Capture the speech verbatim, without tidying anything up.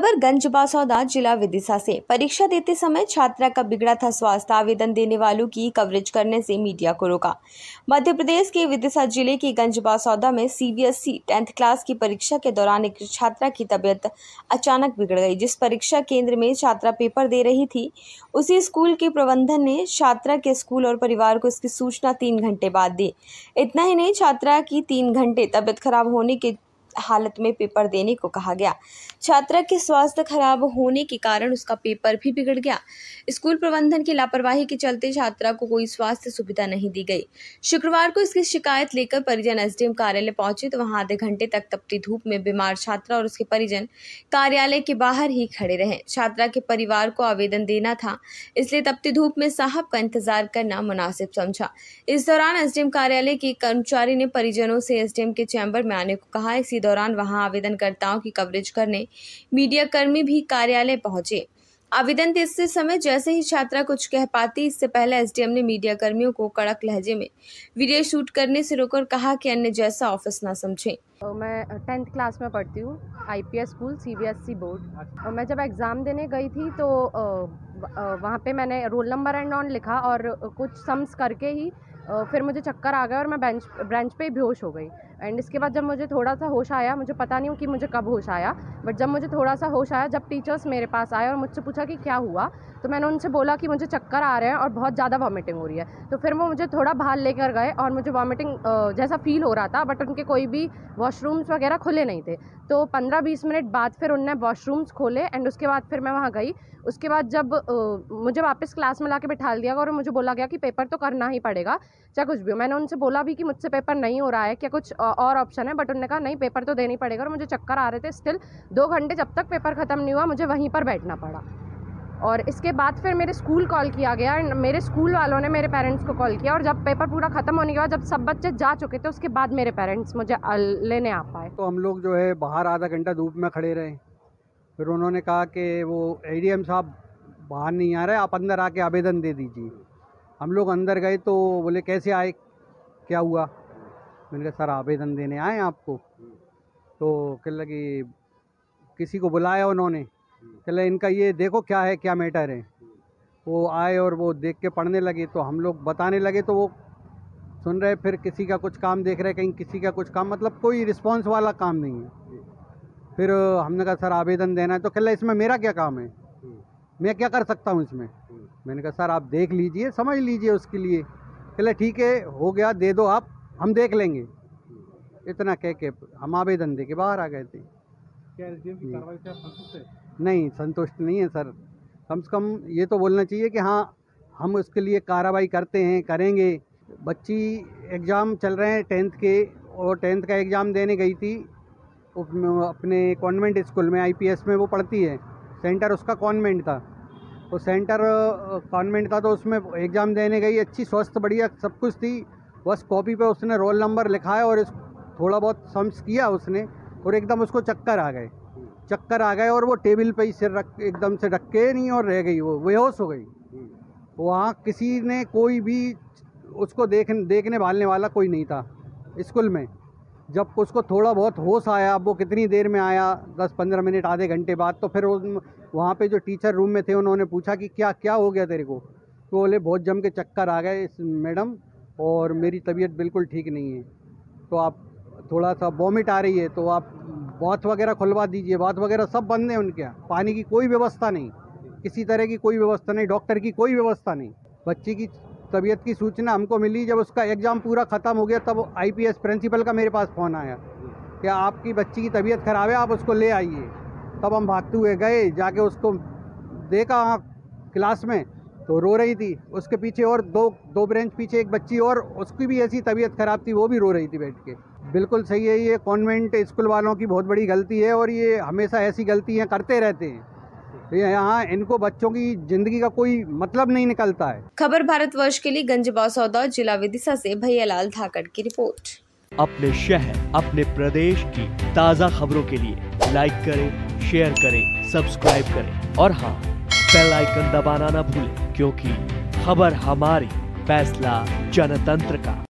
खबर गंजबासौदा जिला विदिशा से। परीक्षा देते समय छात्रा का बिगड़ा था स्वास्थ्य। आवेदन देने वालों की कवरेज करने से मीडिया को रोका। मध्य प्रदेश के विदिशा जिले के गंजबासौदा में सीबीएसई टेंथ क्लास की परीक्षा के दौरान एक छात्रा की तबीयत अचानक बिगड़ गई। जिस परीक्षा केंद्र में छात्रा पेपर दे रही थी, उसी स्कूल के प्रबंधन ने छात्रा के स्कूल और परिवार को इसकी सूचना तीन घंटे बाद दी। इतना ही नहीं, छात्रा की तीन घंटे तबीयत खराब होने के हालत में पेपर देने को कहा गया। छात्रा के स्वास्थ्य खराब होने के कारण उसका पेपर भी बिगड़ गया। स्कूल प्रबंधन की लापरवाही के चलते छात्रा को कोई स्वास्थ्य सुविधा नहीं दी गई। शुक्रवार को इसकी शिकायत लेकर परिजन एसडीएम कार्यालय पहुंचे तो वहां आधे घंटे तक तपती धूप में बीमार छात्रा और उसके परिजन कार्यालय के बाहर ही खड़े रहे। छात्रा के परिवार को आवेदन देना था, इसलिए तपती धूप में साहब का इंतजार करना मुनासिब समझा। इस दौरान एसडीएम कार्यालय के कर्मचारी ने परिजनों से एसडीएम के चैम्बर में आने को कहा। इसी दौरान वहां आवेदनकर्ताओं की कवरेज करने मीडिया कर्मी भी कार्यालय पहुंचे। आवेदन देते समय जैसे ही छात्रा कुछ कह पाती, इससे पहले एसडीएम ने मीडिया कर्मियों को कड़क लहजे में वीडियो शूट करने से रोकर कहा कि अन्य जैसा ऑफिस ना समझें। मैं टेंथ क्लास में पढ़ती हूँ, आईपीएस स्कूल सीबीएसई बोर्ड। मैं जब एग्ज़ाम देने गई थी तो वहाँ पे मैंने रोल नंबर एंड ऑन लिखा और कुछ सम्स करके ही फिर मुझे चक्कर आ गया और मैं बेंच बेंच पे ही बेहोश हो गई। एंड इसके बाद जब मुझे थोड़ा सा होश आया, मुझे पता नहीं कि मुझे कब होश आया, बट जब मुझे थोड़ा सा होश आया, जब टीचर्स मेरे पास आए और मुझसे पूछा कि क्या हुआ, तो मैंने उनसे बोला कि मुझे चक्कर आ रहे हैं और बहुत ज़्यादा वॉमिटिंग हो रही है। तो फिर वो मुझे थोड़ा बाहर लेकर गए और मुझे वॉमिटिंग जैसा फील हो रहा था, बट उनके कोई भी वॉशरूम्स वगैरह खुले नहीं थे। तो पंद्रह बीस मिनट बाद फिर उनने वॉशरूम्स खोले एंड उसके बाद फिर मैं वहाँ गई। उसके बाद जब आ, मुझे वापस क्लास में ला के बिठा दिया और मुझे बोला गया कि पेपर तो करना ही पड़ेगा चाहे कुछ भी हो। मैंने उनसे बोला भी कि मुझसे पेपर नहीं हो रहा है, क्या कुछ और ऑप्शन है, बट उन्होंने कहा नहीं, पेपर तो देना ही पड़ेगा। और मुझे चक्कर आ रहे थे। स्टिल दो घंटे जब तक पेपर ख़त्म नहीं हुआ, मुझे वहीं पर बैठना पड़ा। और इसके बाद फिर मेरे स्कूल कॉल किया गया एंड मेरे स्कूल वालों ने मेरे पेरेंट्स को कॉल किया और जब पेपर पूरा ख़त्म होने के बाद, जब सब बच्चे जा चुके थे, उसके बाद मेरे पेरेंट्स मुझे लेने आ पाए। तो हम लोग जो है बाहर आधा घंटा धूप में खड़े रहे। फिर उन्होंने कहा कि वो एडीएम साहब बाहर नहीं आ रहे, आप अंदर आके आवेदन दे दीजिए। हम लोग अंदर गए तो बोले कैसे आए, क्या हुआ? मैंने कहा सर आवेदन देने आए आपको। तो कहने लगे किसी को बुलाया उन्होंने, कहले इनका ये देखो क्या है, क्या मैटर है। वो आए और वो देख के पढ़ने लगे तो हम लोग बताने लगे तो वो सुन रहे, फिर किसी का कुछ काम देख रहे, कहीं किसी का कुछ काम, मतलब कोई रिस्पॉन्स वाला काम नहीं है। फिर हमने कहा सर आवेदन देना है, तो कहले इसमें मेरा क्या काम है, मैं क्या कर सकता हूँ इसमें? मैंने कहा सर आप देख लीजिए, समझ लीजिए उसके लिए। कहले ठीक है, हो गया, दे दो आप, हम देख लेंगे। इतना कह के हम आवेदन दे के बाहर आ गए थे। क्या एसडीएम की कार्रवाई से आप संतुष्ट हैं? नहीं, संतुष्ट नहीं है सर। कम से कम ये तो बोलना चाहिए कि हाँ हम उसके लिए कार्रवाई करते हैं, करेंगे। बच्ची एग्ज़ाम चल रहे हैं टेंथ के, और टेंथ का एग्ज़ाम देने गई थी अपने कॉन्वेंट स्कूल में, आईपीएस में वो पढ़ती है। सेंटर उसका कॉन्वेंट था, तो सेंटर कॉन्वेंट था, तो उसमें एग्ज़ाम देने गई, अच्छी स्वस्थ बढ़िया सब कुछ थी। बस कॉपी पे उसने रोल नंबर लिखा है और इस थोड़ा बहुत सम्स किया उसने, और एकदम उसको चक्कर आ गए चक्कर आ गए और वो टेबल पे ही सिर रख एकदम से रख के नहीं और रह गई, वो बेहोश हो गई। वहाँ किसी ने कोई भी उसको देख देखने भालने वाला कोई नहीं था स्कूल में। जब उसको थोड़ा बहुत होश आया, अब वो कितनी देर में आया, दस पंद्रह मिनट आधे घंटे बाद, तो फिर वहाँ पे जो टीचर रूम में थे उन्होंने पूछा कि क्या क्या हो गया तेरे को? तो बोले बहुत जम के चक्कर आ गए मैडम, और मेरी तबीयत बिल्कुल ठीक नहीं है, तो आप थोड़ा सा वॉमिट आ रही है, तो आप बाथ वगैरह खुलवा दीजिए। बाथ वगैरह सब बंद है उनके यहाँ, पानी की कोई व्यवस्था नहीं, किसी तरह की कोई व्यवस्था नहीं, डॉक्टर की कोई व्यवस्था नहीं। बच्ची की तबीयत की सूचना हमको मिली जब उसका एग्ज़ाम पूरा ख़त्म हो गया, तब आईपीएस प्रिंसिपल का मेरे पास फ़ोन आया कि आपकी बच्ची की तबीयत ख़राब है, आप उसको ले आइए। तब हम भागते हुए गए, जाके उसको देखा क्लास में तो रो रही थी। उसके पीछे और दो दो ब्रेंच पीछे एक बच्ची और, उसकी भी ऐसी तबीयत ख़राब थी, वो भी रो रही थी बैठ के। बिल्कुल सही है, ये कॉन्वेंट स्कूल वालों की बहुत बड़ी गलती है और ये हमेशा ऐसी गलतियाँ करते रहते हैं। यहाँ इनको बच्चों की जिंदगी का कोई मतलब नहीं निकलता है। खबर भारतवर्ष के लिए गंजबासौदा जिला विदिशा से भैयालाल धाकड़ की रिपोर्ट। अपने शहर, अपने प्रदेश की ताज़ा खबरों के लिए लाइक करें, शेयर करें, सब्सक्राइब करें और हाँ, बेल आइकन दबाना ना भूलें, क्योंकि खबर हमारी, फैसला जनतंत्र का।